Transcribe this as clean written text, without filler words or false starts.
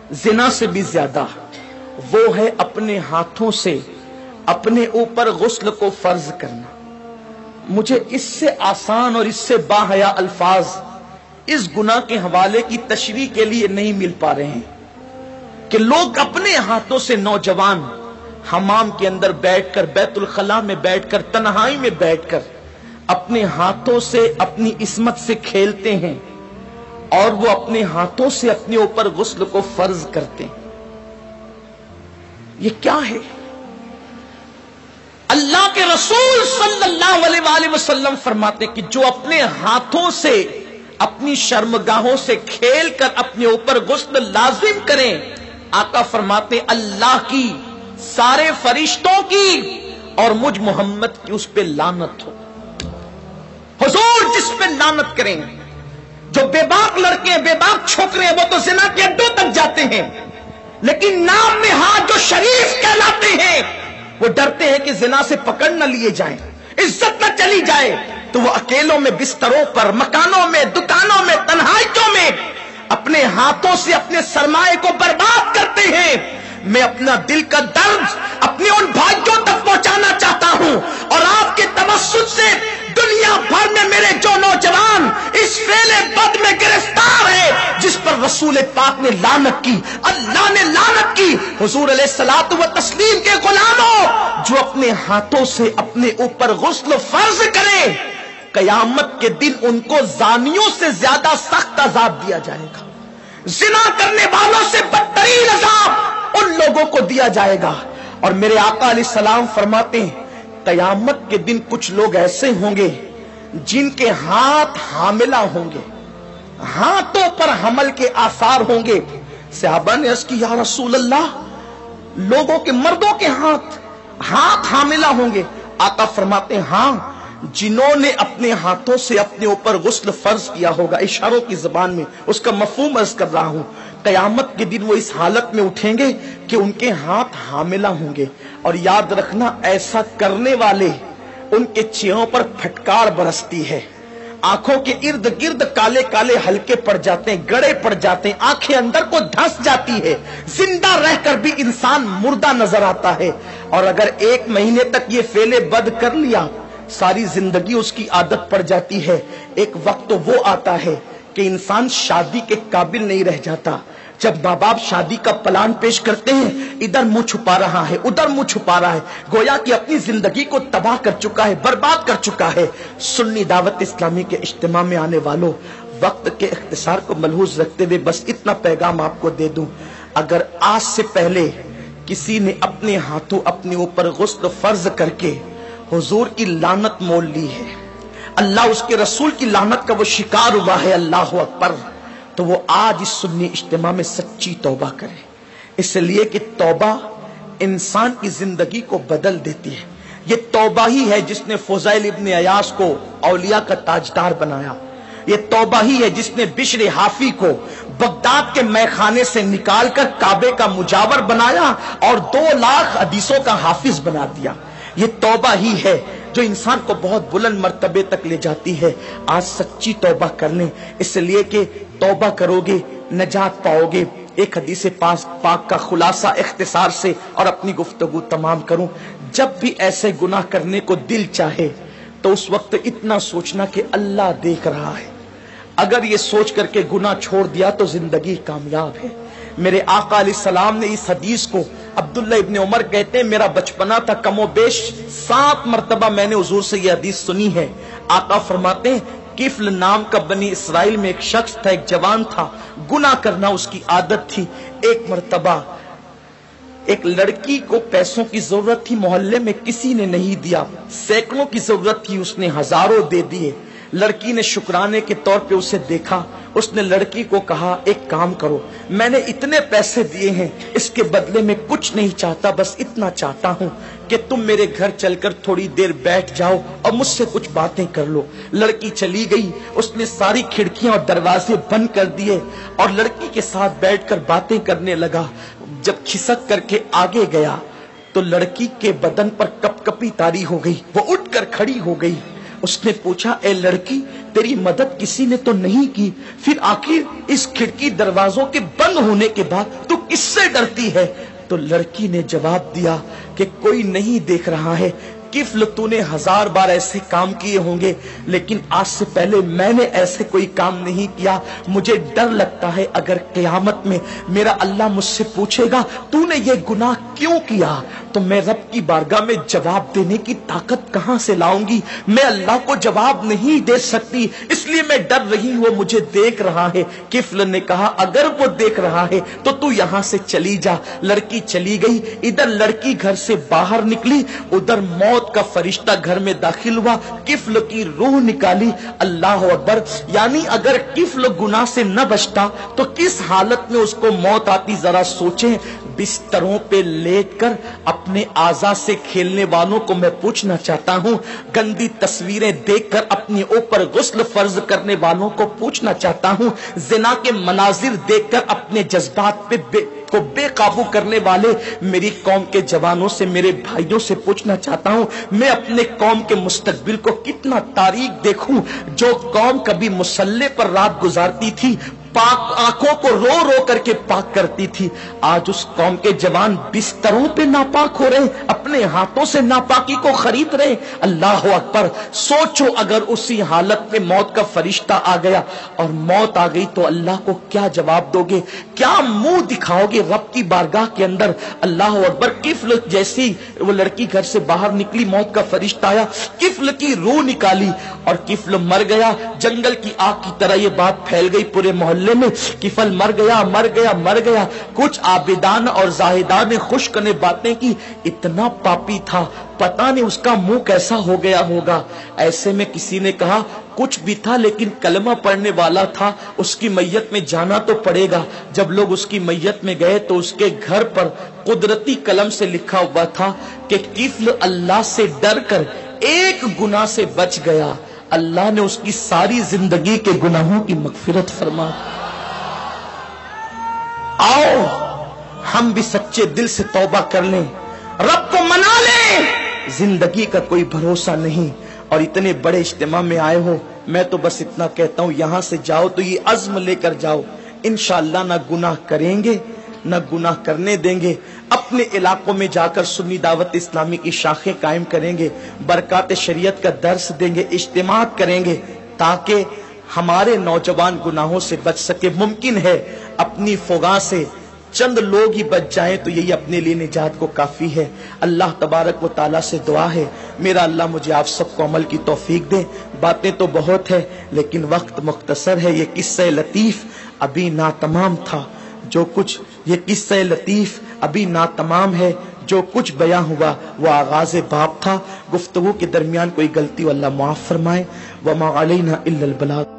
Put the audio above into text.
जिना से भी ज्यादा वो है अपने हाथों से अपने ऊपर गुस्ल को फर्ज करना। मुझे इससे आसान और इससे बाहया अल्फाज इस गुनाह के हवाले की तशरीह के लिए नहीं मिल पा रहे हैं कि लोग अपने हाथों से, नौजवान हमाम के अंदर बैठकर, बैतुल खला में बैठकर, तन्हाई में बैठकर अपने हाथों से अपनी इस्मत से खेलते हैं और वो अपने हाथों से अपने ऊपर गुस्ल को फर्ज करते हैं। ये क्या है? अल्लाह के रसूल सल्लल्लाहु अलैहि वसल्लम फरमाते कि जो अपने हाथों से अपनी शर्मगाहों से खेलकर अपने ऊपर गुस्ल लाजिम करें, आका फरमाते अल्लाह की, सारे फरिश्तों की और मुझ मोहम्मद की उस पे लानत हो। हुजूर जिस पे लानत करें, जो बेबाक लड़के, बेबाक छोकरे हैं, वो तो जिना के अड्डों तक जाते हैं, लेकिन नाम में हाथ जो शरीफ कहलाते हैं, वो डरते हैं कि जिना से पकड़ न लिए जाएं, इज्जत न चली जाए, तो वो अकेलों में, बिस्तरों पर, मकानों में, दुकानों में, तन्हाइयों में अपने हाथों से अपने सरमाए को बर्बाद करते हैं। मैं अपना दिल का दर्द अपने उन भाइयों तक पहुंचाना चाहता हूं और आपके तवस्सुत से दुनिया भर में मेरे जो नौजवान इस फेले बद में गिरफ्तार है, जिस पर रसूल पाक ने लानत की, अल्लाह ने लानत की, हुजूर अलैहिस्सलातु व तस्लीम के गुलामों, जो अपने हाथों से अपने ऊपर गुस्ल फर्ज करें, कयामत के दिन उनको जानियों से ज्यादा सख्त अजाब दिया जाएगा। जिना करने वालों से बदतरीन अजाब उन लोगों को दिया जाएगा। और मेरे आका अलैहिस्सलाम फरमाते हैं कयामत के दिन कुछ लोग ऐसे होंगे जिनके हाथ हामिला होंगे, हाथों पर हमल के आसार होंगे। सहाबा ने अर्ज की, या रसूल अल्लाह, लोगों के, मर्दों के हाथ हामिला होंगे? आका फरमाते हैं हाँ, जिन्होंने अपने हाथों से अपने ऊपर गुस्ल फर्ज किया होगा। इशारों की जबान में उसका मफहूम अर्ज कर रहा हूं। कयामत के दिन वो इस हालत में उठेंगे कि उनके हाथ हामिला होंगे। और याद रखना, ऐसा करने वाले, उनके चेहरों पर फटकार बरसती है, आंखों के इर्द गिर्द काले काले हल्के पड़ जाते हैं, गड़े पड़ जाते हैं, आंखें अंदर को धंस जाती है, जिंदा रहकर भी इंसान मुर्दा नजर आता है। और अगर 1 महीने तक ये फेले बद कर लिया, सारी जिंदगी उसकी आदत पड़ जाती है। एक वक्त तो वो आता है कि इंसान शादी के काबिल नहीं रह जाता। जब माँ बाप शादी का प्लान पेश करते हैं, इधर मुंह छुपा रहा है, उधर मुंह छुपा रहा है, गोया कि अपनी जिंदगी को तबाह कर चुका है, बर्बाद कर चुका है। सुन्नी दावत इस्लामी के इज्तिमा में आने वालों, वक्त के इख्तिसार को मलहूज रखते हुए बस इतना पैगाम आपको दे दूं, अगर आज से पहले किसी ने अपने हाथों अपने ऊपर गुस्ल फर्ज करके हुजूर की लानत मोल ली है, अल्लाह उसके रसूल की लानत का वो शिकार हुआ है, अल्लाह अकबर, तो वो आज इस सुन्नी इज्तिमा में सच्ची तौबा करे। इसलिए कि तौबा इंसान की जिंदगी को बदल देती है। ये तौबा ही है जिसने फुज़ैल इब्न अयास को औलिया का ताजदार बनाया। ये तौबा ही है जिसने बिश्र हाफी को बगदाद के मैखाने से निकालकर काबे का मुजावर बनाया और 2 लाख हदीसों का हाफिज बना दिया। ये तौबा ही है जो इंसान को बहुत बुलंद मर्तबे तक ले जाती है। आज सच्ची तौबा कर लें, इसलिए कि तौबा करोगे नजात पाओगे। एक हदीस पाक का खुलासा इख्तिसार से और अपनी गुफ्तगू तमाम करूं, जब भी ऐसे गुनाह करने को दिल चाहे तो उस वक्त इतना सोचना कि अल्लाह देख रहा है। अगर ये सोच करके गुनाह छोड़ दिया तो जिंदगी कामयाब है। मेरे आका अलैहिस्सलाम ने इस हदीस को, अब्दुल्ला इब्न उमर कहते हैं मेरा बचपना था, कमोबेश 7 मरतबा मैंने हुजूर से यह हदीस सुनी है। आका फरमाते हैं किफ्ल नाम का बनी इसराइल में एक शख्स था, एक जवान था, गुनाह करना उसकी आदत थी। एक मरतबा एक लड़की को पैसों की जरूरत थी, मोहल्ले में किसी ने नहीं दिया, सैकड़ों की जरूरत थी, उसने हजारों दे दिए। लड़की ने शुक्राने के तौर पे उसे देखा, उसने लड़की को कहा एक काम करो, मैंने इतने पैसे दिए हैं, इसके बदले में कुछ नहीं चाहता, बस इतना चाहता हूं कि तुम मेरे घर चलकर थोड़ी देर बैठ जाओ और मुझसे कुछ बातें कर लो। लड़की चली गई, उसने सारी खिड़कियां और दरवाजे बंद कर दिए और लड़की के साथ बैठकर बातें करने लगा। जब खिसक करके आगे गया तो लड़की के बदन पर कपकपी तारी हो गई, वो उठकर खड़ी हो गई। उसने पूछा, ए लड़की, तेरी मदद किसी ने तो नहीं की, फिर आखिर इस खिड़की दरवाजों के बंद होने के बाद तू کس سے ڈرتی ہے؟ تو لڑکی نے جواب دیا کہ کوئی نہیں دیکھ رہا ہے، کفل تو نے 1000 بار ایسے کام کیے ہوں گے، لیکن آج سے پہلے میں نے ایسے کوئی کام نہیں کیا، مجھے ڈر لگتا ہے اگر قیامت میں میرا اللہ مجھ سے پوچھے گا تو نے یہ گناہ کیوں کیا، تو میں رب کی بارگاہ میں جواب دینے کی طاقت کہاں سے لاؤں گی؟ میں اللہ کو جواب نہیں دے سکتی، اس لیے میں ڈر رہی ہوں، وہ مجھے دیکھ رہا ہے۔ کفل نے کہا اگر وہ دیکھ رہا ہے تو تو یہاں سے چلی جا۔ لڑکی چلی گئی، ادھر لڑکی گھر سے باہر نکلی، ادھر موت کا فرشتہ گھر میں داخل ہوا، کفل کی روح نکالی۔ اللہ اکبر! یعنی اگر کفل گناہ سے نہ بچتا تو کس حالت میں اس کو موت آتی، ذرا سوچیں۔ بستروں پہ لیٹ کر اپنے اعضاء سے کھیلنے والوں کو میں پوچھنا چاہتا ہوں، گندی تصویریں دیکھ کر اپنے اوپر غسل فرض کرنے والوں کو پوچھنا چاہتا ہوں، زنا کے مناظر دیکھ کر اپنے جذبات پہ بے قابو کرنے والے میری قوم کے جوانوں سے، میرے بھائیوں سے پوچھنا چاہتا ہوں، میں اپنے قوم کے مستقبل کو کتنا تاریک دیکھوں۔ جو قوم کبھی مصلی پر رات گزارتی تھی، پاک آنکھوں کو رو رو کر کے پاک کرتی تھی، آج اس قوم کے جوان بستروں پہ ناپاک ہو رہے، اپنے ہاتھوں سے ناپاکی کو خرید رہے۔ اللہ اکبر! سوچو اگر اسی حالت میں موت کا فرشتہ آ گیا اور موت آ گئی تو اللہ کو کیا جواب دو گے؟ کیا منہ دکھاؤ گے رب کی بارگاہ کے اندر؟ اللہ اکبر! کفل جیسی وہ لڑکی گھر سے باہر نکلی، موت کا فرشتہ آیا، کفل کی روح نکالی اور کفل مر گیا۔ جنگل کی آگ کی طرح یہ بات پھیل گئی پورے محلے میں، کفل مر گیا، مر گیا، مر گیا۔ کچھ عابدان اور زاہدان نے خشک نے باتیں کی، اتنا پاپی تھا، پتہ نہیں اس کا منہ کیسا ہو گیا ہوگا۔ ایسے میں کسی نے کہا کچھ بھی تھا لیکن کلمہ پڑھنے والا تھا، اس کی میت میں جانا تو پڑے گا۔ جب لوگ اس کی میت میں گئے تو اس کے گھر پر قدرتی قلم سے لکھا ہوا تھا کہ کفل اللہ سے ڈر کر ایک گناہ سے بچ گیا، اللہ نے اس کی ساری زندگی کے گناہوں کی مغفرت فرما۔ آؤ ہم بھی سچے دل سے توبہ کر لیں، رب کو منا لیں۔ زندگی کا کوئی بھروسہ نہیں، اور اتنے بڑے اجتماع میں آئے ہو، میں تو بس اتنا کہتا ہوں یہاں سے جاؤ تو یہ عزم لے کر جاؤ، انشاءاللہ نہ گناہ کریں گے نہ گناہ کرنے دیں گے۔ اپنے علاقوں میں جا کر سنی دعوت اسلامی کی شاخیں قائم کریں گے، برکات شریعت کا درس دیں گے، اجتماعات کریں گے تاکہ ہمارے نوجوان گناہوں سے بچ سکے۔ ممکن ہے اپنی فغاں سے چند لوگ ہی بچ جائیں تو یہی اپنے لیے نجات کو کافی ہے۔ اللہ تبارک و تعالیٰ سے دعا ہے میرا اللہ مجھے آپ سب کو عمل کی توفیق دے۔ باتیں تو بہت ہے لیکن وقت مختصر ہے۔ یہ قصہ لطیف ابھی ناتمام تھا، جو کچھ یہ قصہ لطیف ابھی ناتمام ہے، جو کچھ بیان ہوا وہ آغاز باب تھا۔ گفتگو کے درمیان کوئی غلطی اللہ معاف فرمائے۔ وما علینا الا البلاغ۔